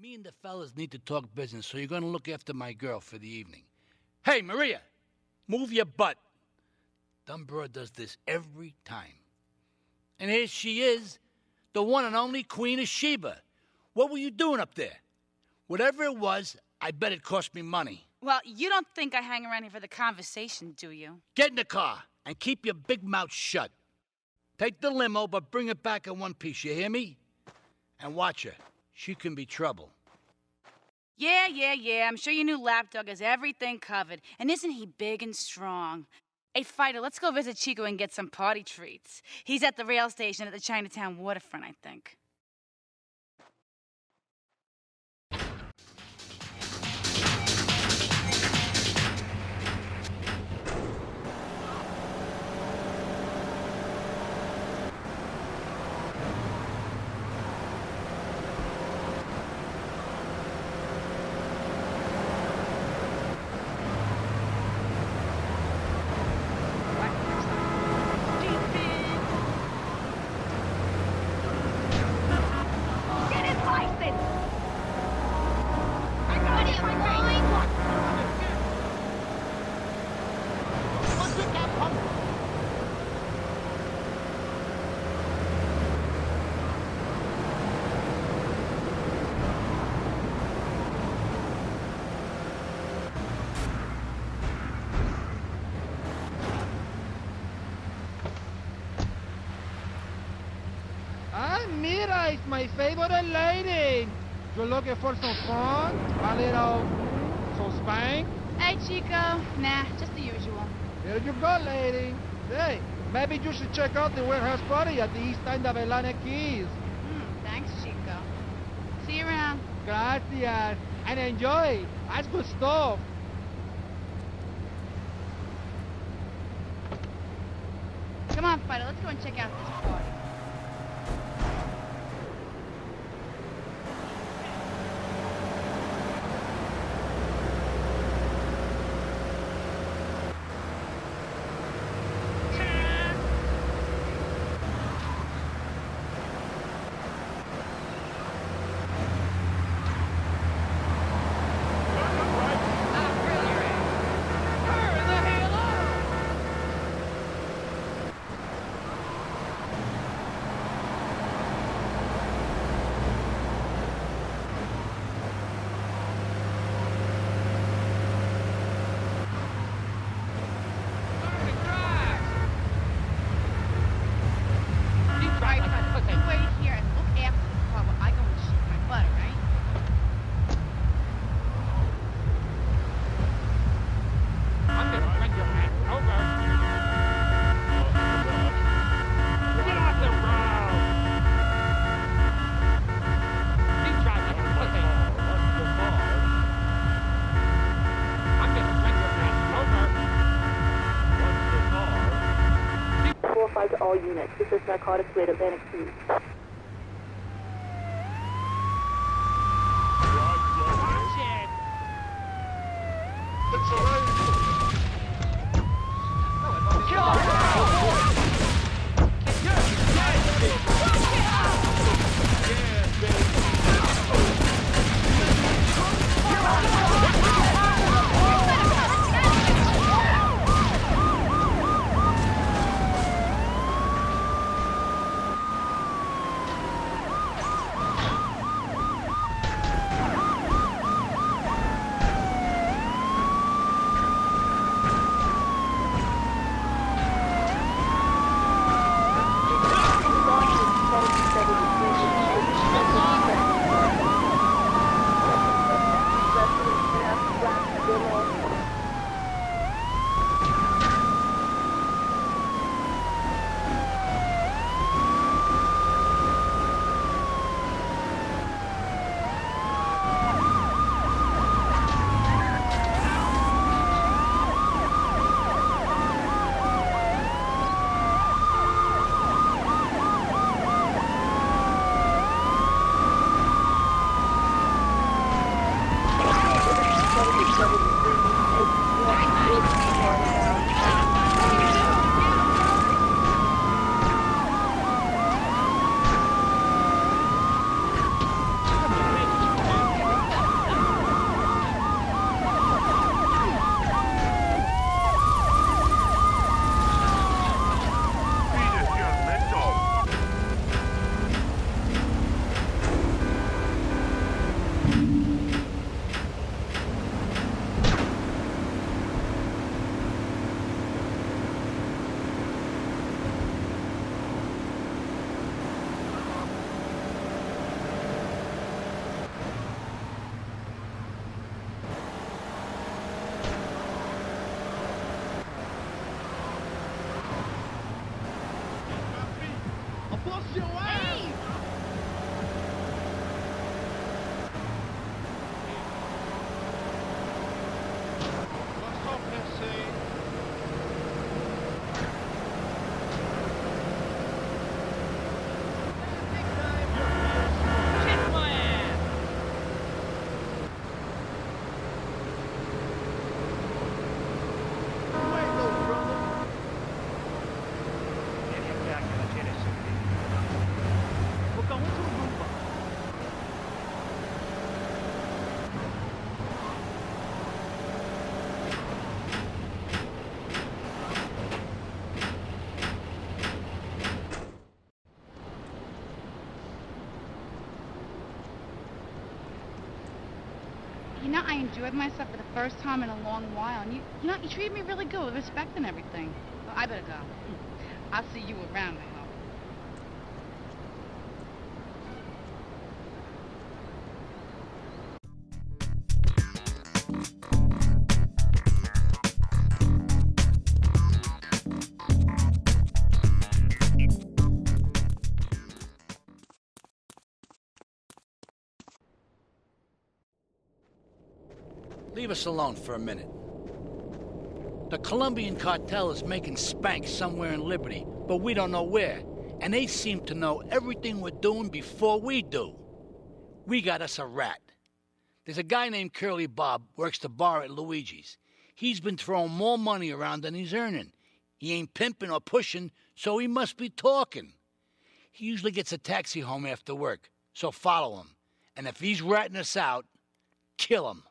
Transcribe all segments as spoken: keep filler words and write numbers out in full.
Me and the fellas need to talk business, so you're going to look after my girl for the evening. Hey, Maria, move your butt. Dumb broad does this every time. And here she is, the one and only Queen of Sheba. What were you doing up there? Whatever it was, I bet it cost me money. Well, you don't think I hang around here for the conversation, do you? Get in the car and keep your big mouth shut. Take the limo, but bring it back in one piece, you hear me? And watch her. She can be trouble. Yeah, yeah, yeah. I'm sure your new lapdog has everything covered. And isn't he big and strong? Hey, Fighter, let's go visit Chico and get some party treats. He's at the rail station at the Chinatown waterfront, I think. Mira, it's my favorite lady. You're looking for some fun? A little, some spank? Hey, Chico. Nah, just the usual. Here you go, lady. Hey, maybe you should check out the warehouse party at the east end of Atlantic Keys. Mm, thanks, Chico. See you around. Gracias. And enjoy. That's good stuff. Come on, Fido, let's go and check out this party. To all units. This is narcotics rate Atlantic Keys. bust your ass! What's up, Messi? You know, I enjoyed myself for the first time in a long while, and you, you know, you treated me really good with respect and everything. Well, I better go. I'll see you around, I hope. Leave us alone for a minute. The Colombian cartel is making spank somewhere in Liberty, but we don't know where. And they seem to know everything we're doing before we do. We got us a rat. There's a guy named Curly Bob, works the bar at Luigi's. He's been throwing more money around than he's earning. He ain't pimping or pushing, so he must be talking. He usually gets a taxi home after work, so follow him. And if he's ratting us out, kill him.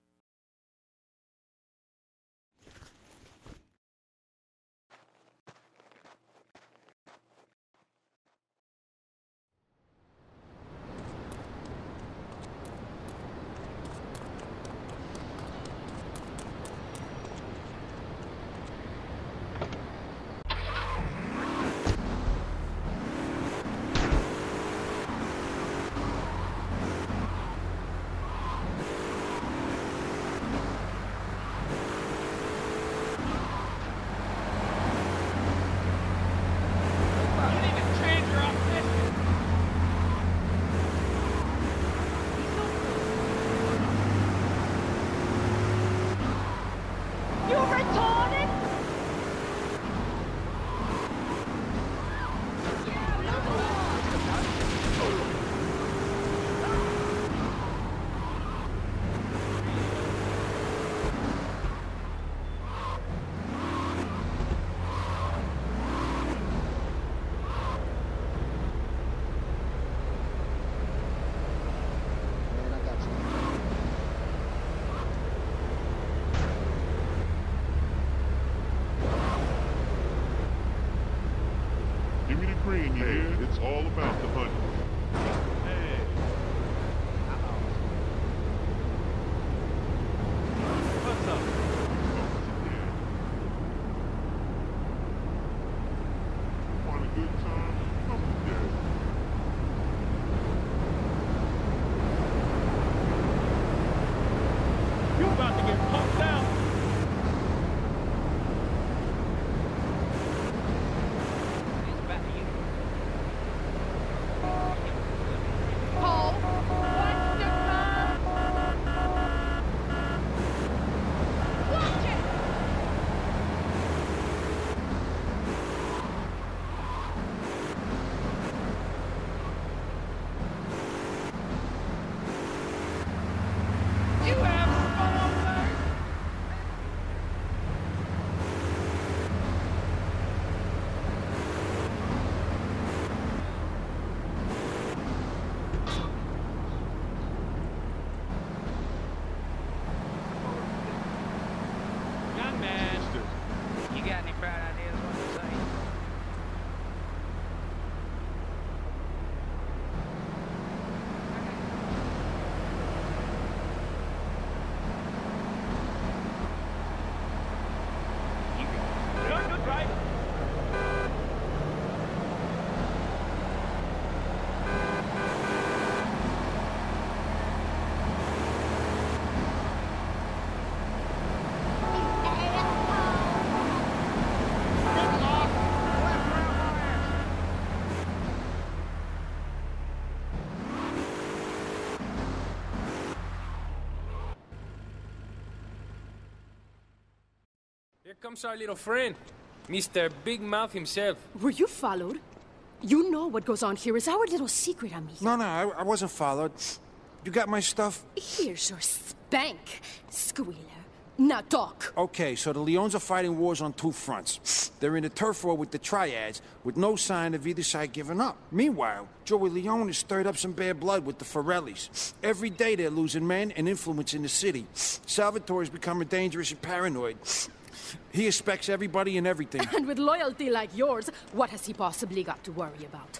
Give me the green, you hear? It's all about the money. Hey. Uh-oh. What's up? Want a good time? Come with Dad. You about to get pumped out. He's back to you. Comes our little friend, Mister Big Mouth himself. Were you followed? You know what goes on here is our little secret, amigo. No, no, I, I wasn't followed. You got my stuff? Here's your spank, squealer. Now talk. Okay, so the Leons are fighting wars on two fronts. They're in a turf war with the Triads, with no sign of either side giving up. Meanwhile, Joey Leone has stirred up some bad blood with the Forellis. Every day they're losing men and influence in the city. Salvatore's becoming dangerous and paranoid. He expects everybody and everything. And with loyalty like yours, what has he possibly got to worry about?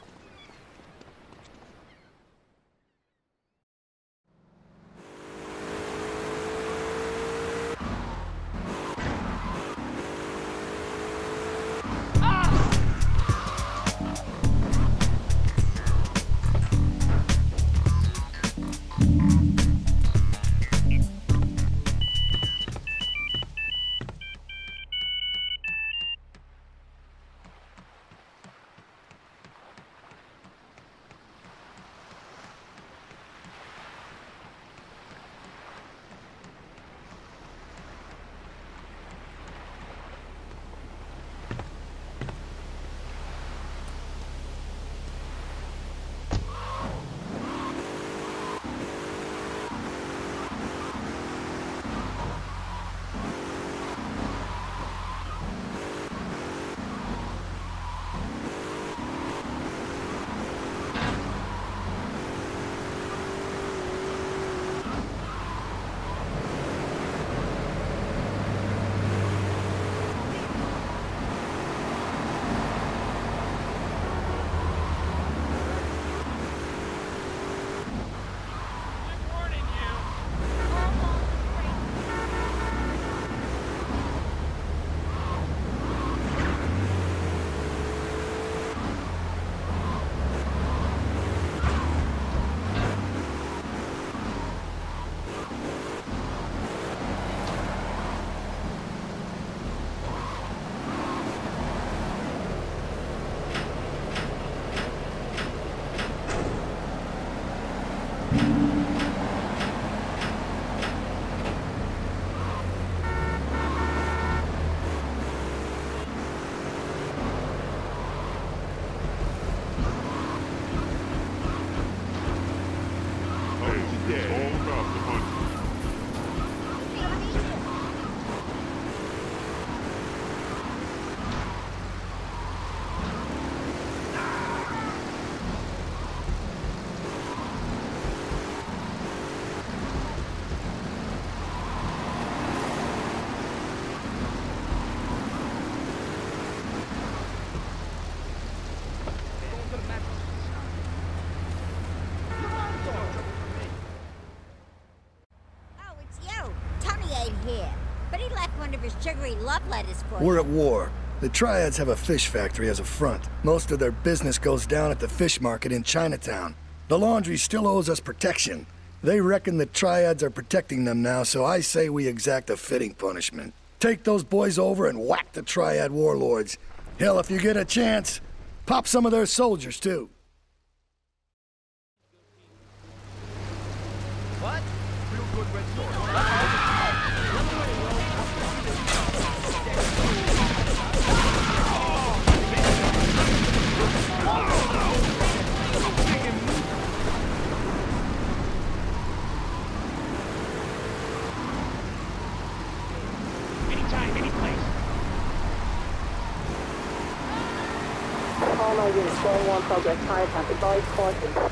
Sugary love letters for We're you. at war. The Triads have a fish factory as a front. Most of their business goes down at the fish market in Chinatown. The laundry still owes us protection. They reckon the Triads are protecting them now, so I say we exact a fitting punishment. Take those boys over and whack the Triad warlords. Hell, if you get a chance, pop some of their soldiers, too. What? Real good red sword. Anytime, any place. All our units, going one progress, Chinatown, advise caution.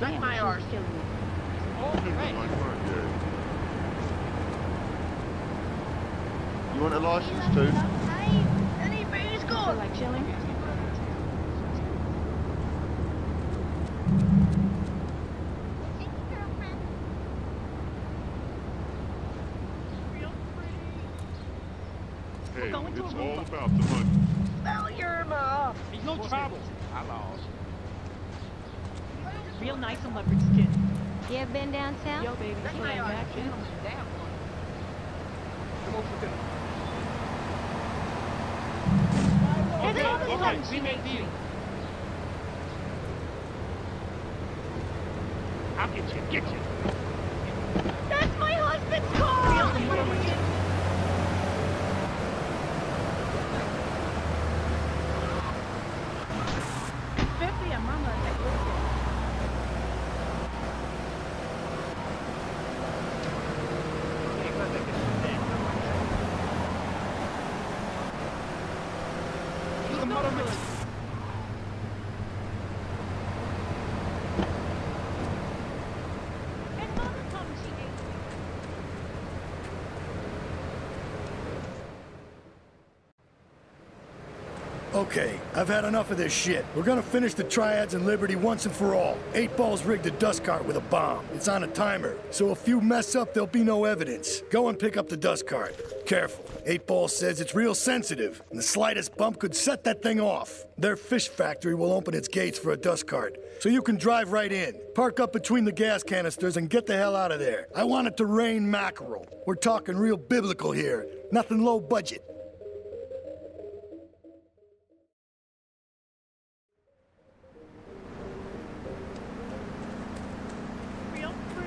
That's my arse. Oh, great. Like my dad. You want a license too? Anybody's good. Like chilling? Hey, it's all about the money. Well, you're uh, there's no trouble. I lost. Real nice on Leopard's Skin. You ever been downtown? Yo, baby, That's flying my arse. back in. Gentlemen, damn one. Come over for dinner. Okay, Okay, okay, okay, we make deal. I'll get you, get you. That's my husband's car! Fifty a mama, like, You the mother of and mother told me she ate me. Okay, I've had enough of this shit. We're gonna finish the Triads and Liberty once and for all. Eight Ball's rigged a dust cart with a bomb. It's on a timer, so if you mess up, there'll be no evidence. Go and pick up the dust cart. Careful. Eight Ball says it's real sensitive, and the slightest bump could set that thing off. Their fish factory will open its gates for a dust cart, so you can drive right in. Park up between the gas canisters and get the hell out of there. I want it to rain mackerel. We're talking real biblical here, nothing low budget. Real pretty.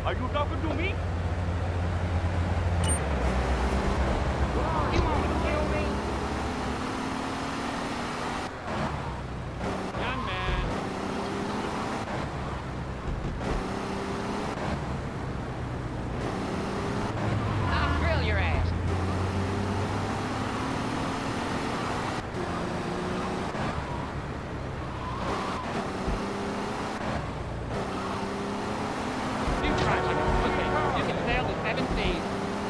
Are you talking to me? You want to kill me? Young man. I'll grill your ass. You try like a okay. You can sail the seven seas.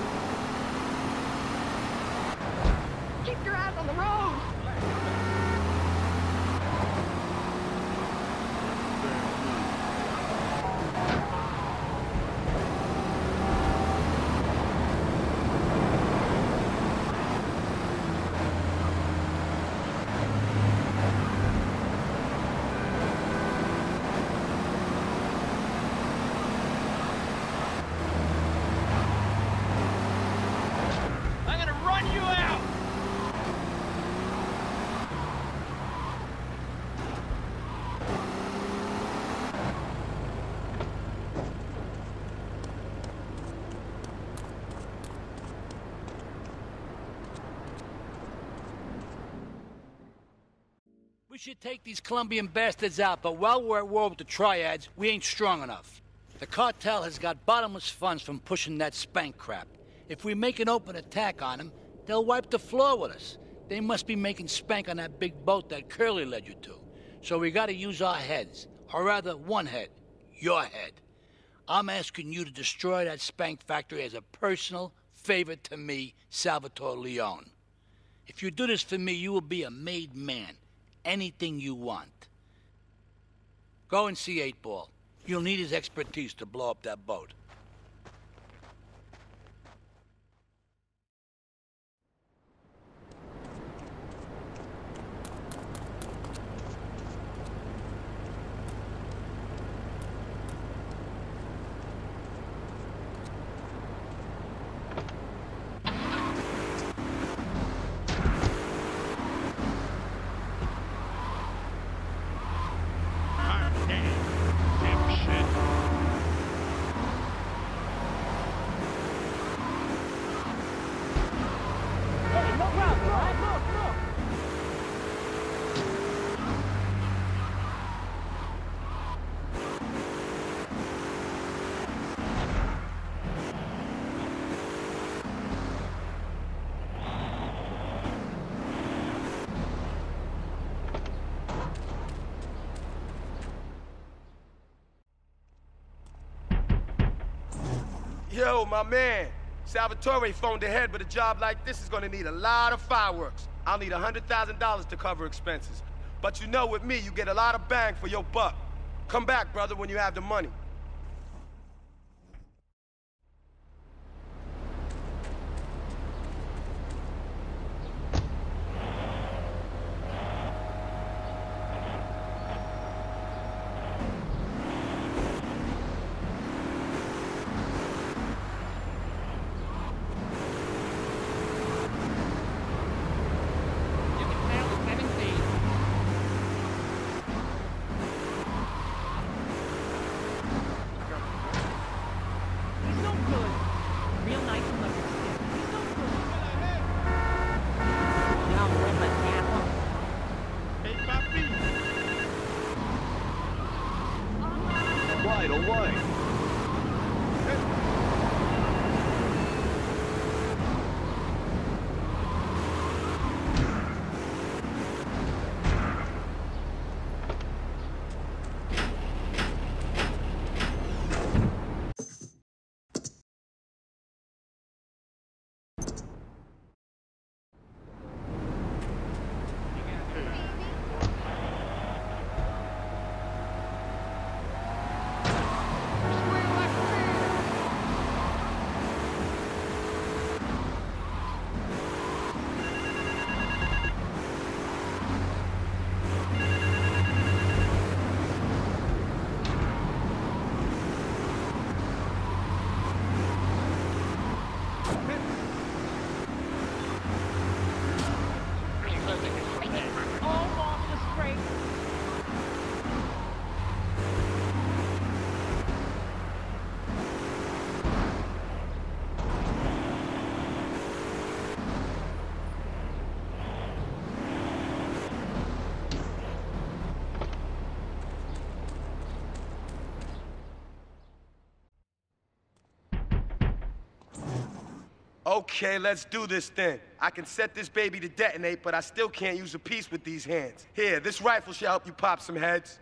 Keep your eyes on the road. I'm gonna run you out. We should take these Colombian bastards out, but while we're at war with the triads, we ain't strong enough. The cartel has got bottomless funds from pushing that spank crap. If we make an open attack on them, they'll wipe the floor with us. They must be making spank on that big boat that Curly led you to. So we gotta use our heads, or rather one head, your head. I'm asking you to destroy that spank factory as a personal favor to me, Salvatore Leone. If you do this for me, you will be a made man. Anything you want. Go and see Eight Ball. You'll need his expertise to blow up that boat. Yo, my man. Salvatore phoned ahead, but a job like this is gonna need a lot of fireworks. I'll need one hundred thousand dollars to cover expenses. But you know with me, you get a lot of bang for your buck. Come back, brother, when you have the money. Okay, let's do this then. I can set this baby to detonate, but I still can't use a piece with these hands. Here, this rifle should help you pop some heads.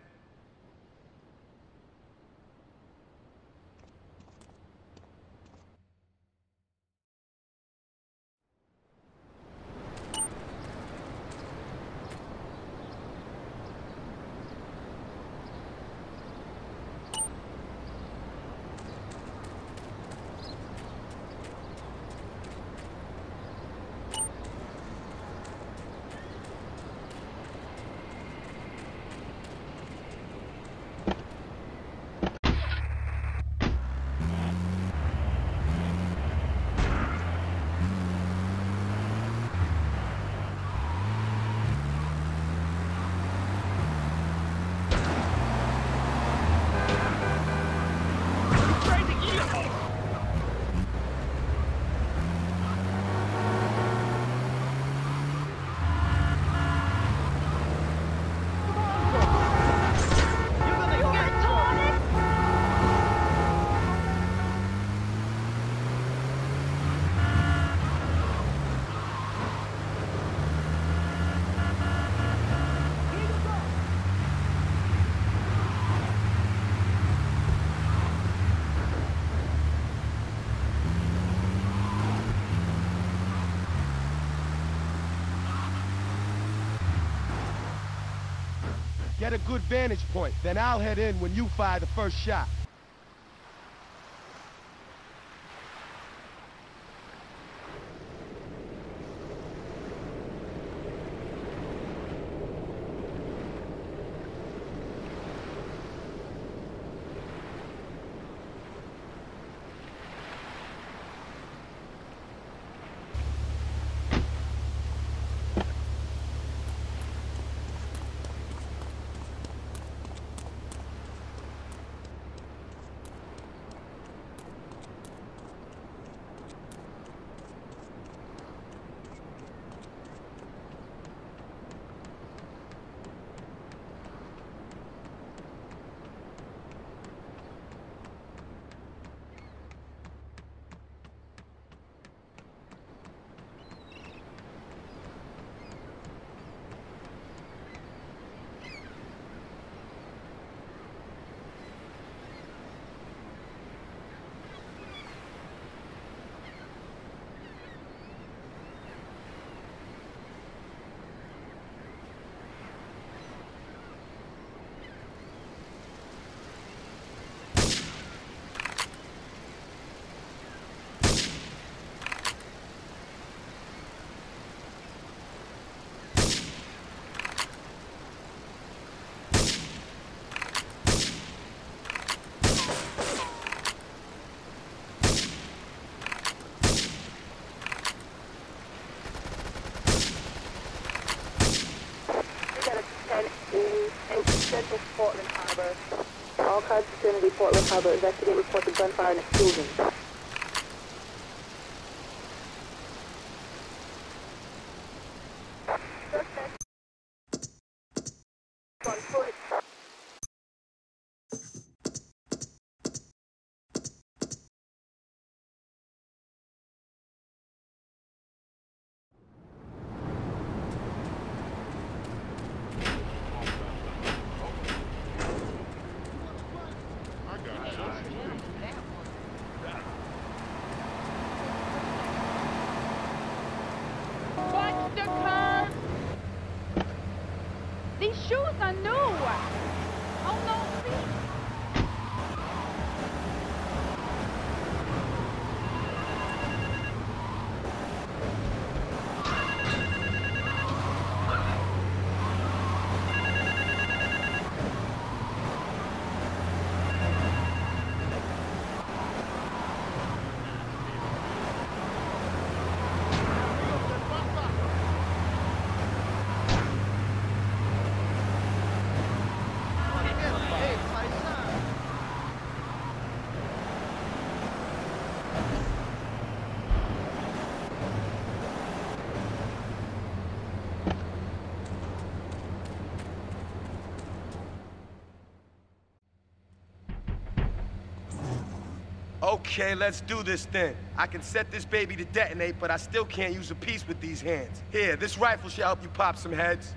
Get a good vantage point, then I'll head in when you fire the first shot. Central Portland Harbor. All cars vicinity Portland Harbor. Investigate reports of gunfire and explosions. These shoes are new. Oh no, please. Okay, let's do this then. I can set this baby to detonate, but I still can't use a piece with these hands. Here, this rifle should help you pop some heads.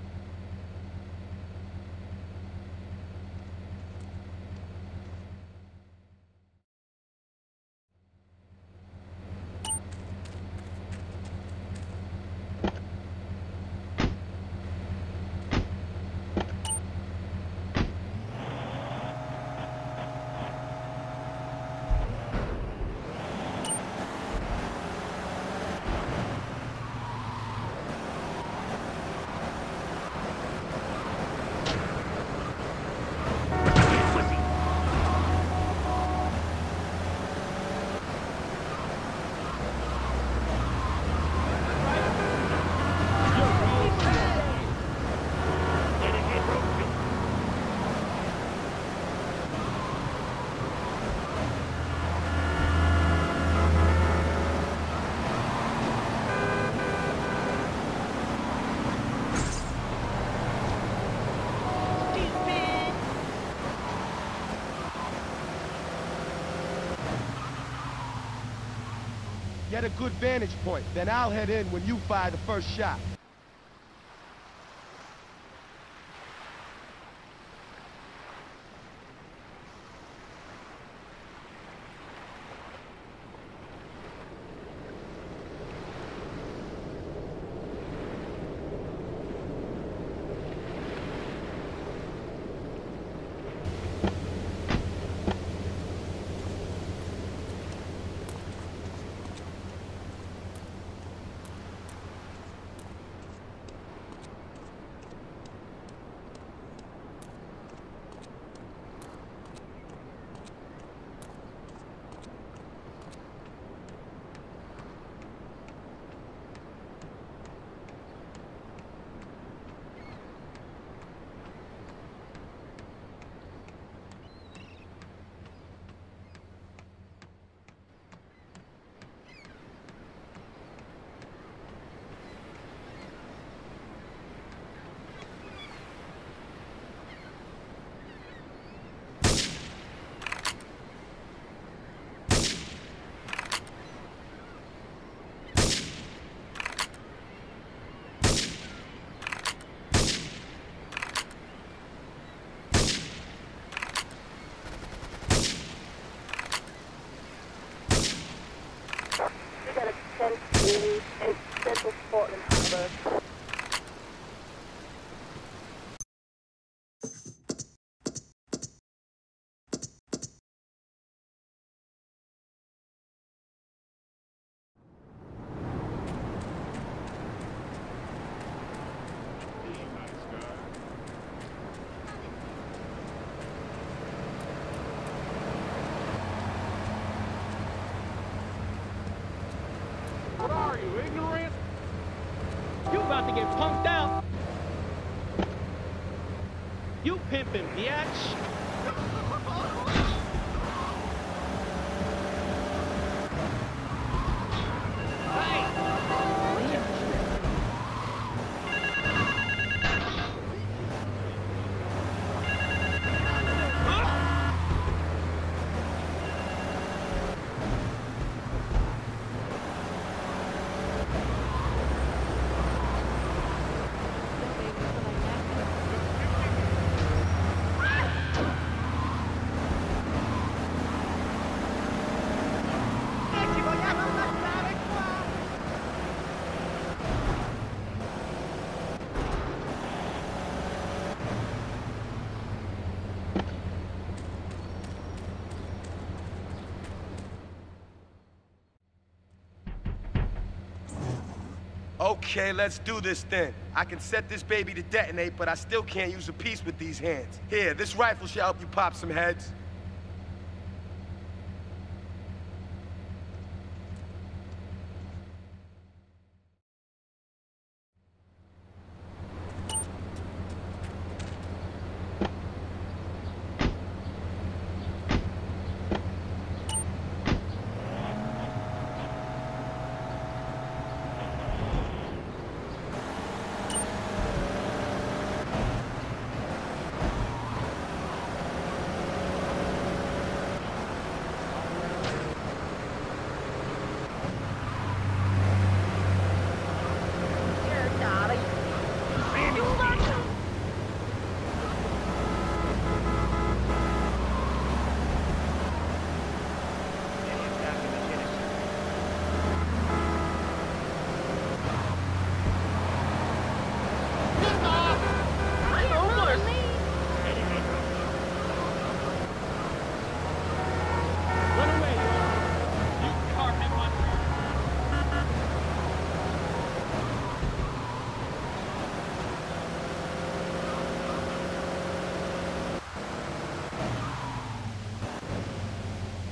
Get a good vantage point, then I'll head in when you fire the first shot. in Central Portland Harbor. What are you, ignorant? You about to get punked out. You pimpin' bitch. Okay, let's do this then. I can set this baby to detonate, but I still can't use a piece with these hands. Here, this rifle should help you pop some heads.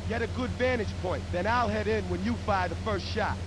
Get a good vantage point, then I'll head in when you fire the first shot.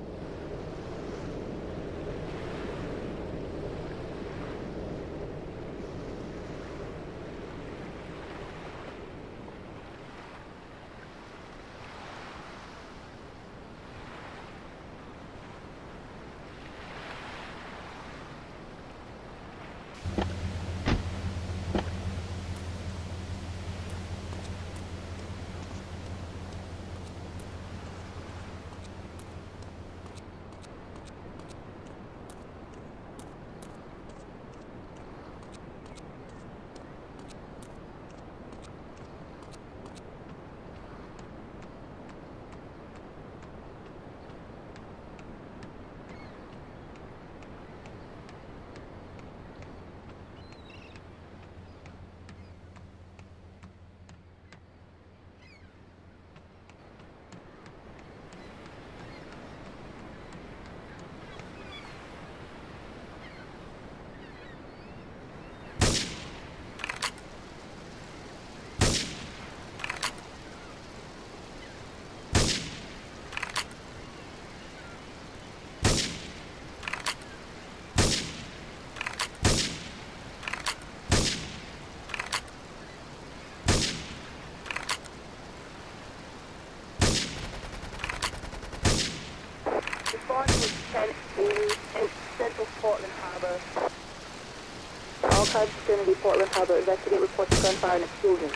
Portland Harbor. All cars vicinity, Portland Harbor. Investigate reports of gunfire and explosions.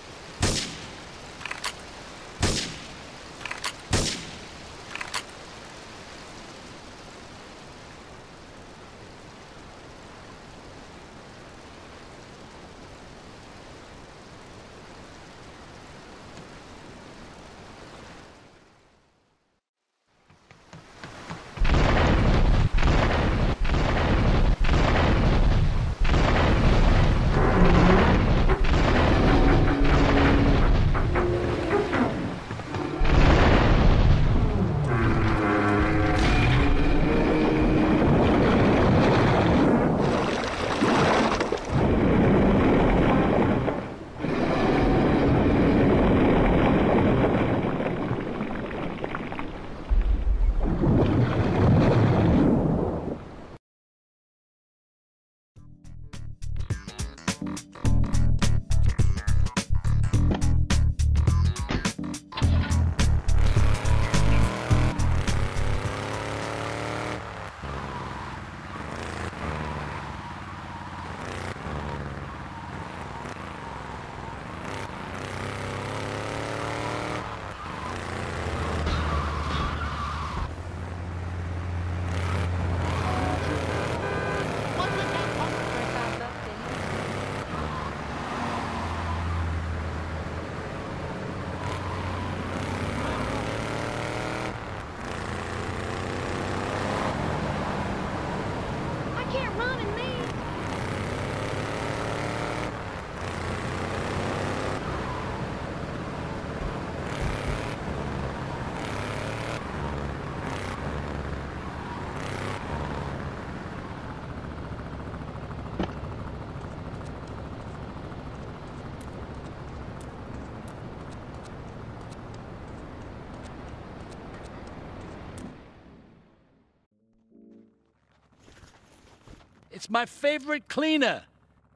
It's my favorite cleaner.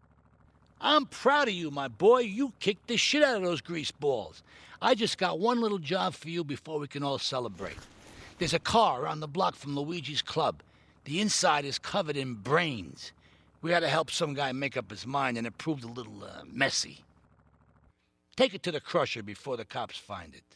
I'm proud of you, my boy. You kicked the shit out of those grease balls. I just got one little job for you before we can all celebrate. There's a car around the block from Luigi's club. The inside is covered in brains. We had to help some guy make up his mind, and it proved a little uh, messy. Take it to the crusher before the cops find it.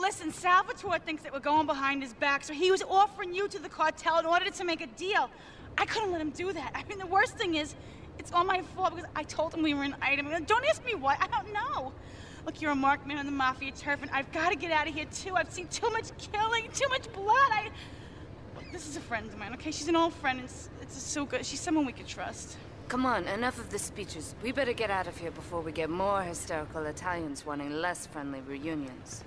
Listen, Salvatore thinks that we're going behind his back, so he was offering you to the cartel in order to make a deal. I couldn't let him do that. I mean, the worst thing is, it's all my fault because I told him we were an item. Don't ask me why. I don't know. Look, you're a marked man on the Mafia turf, and I've got to get out of here, too. I've seen too much killing, too much blood. I... This is a friend of mine, okay? She's an old friend, and it's, it's so good. She's someone we could trust. Come on, enough of the speeches. We better get out of here before we get more hysterical Italians wanting less friendly reunions.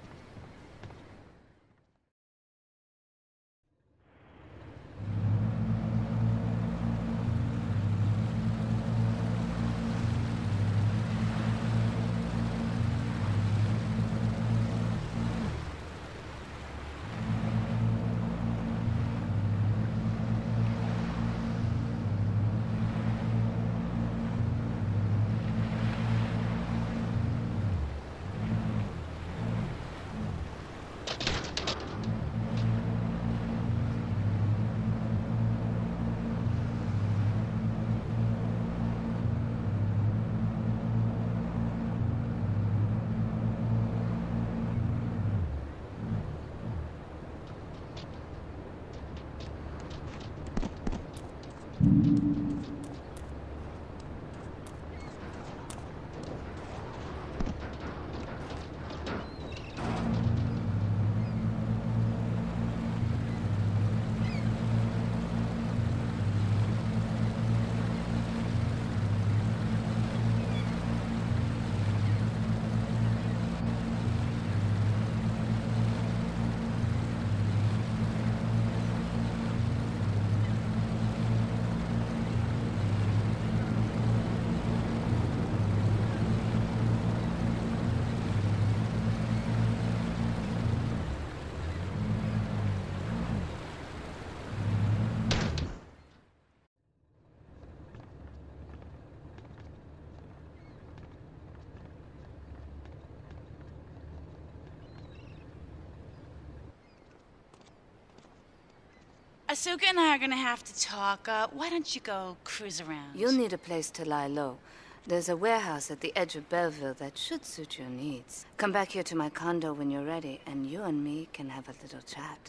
Asuka and I are gonna have to talk. Uh, why don't you go cruise around? You'll need a place to lie low. There's a warehouse at the edge of Belleville that should suit your needs. Come back here to my condo when you're ready, and you and me can have a little chat.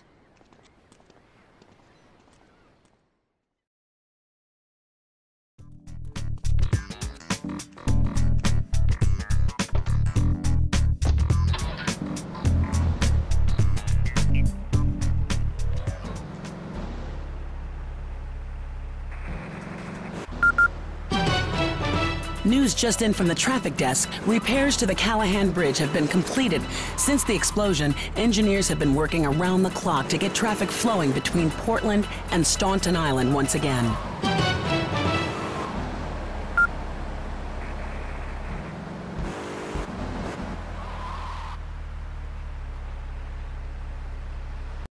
News just in from the traffic desk. Repairs to the Callahan Bridge have been completed. Since the explosion, engineers have been working around the clock to get traffic flowing between Portland and Staunton Island once again.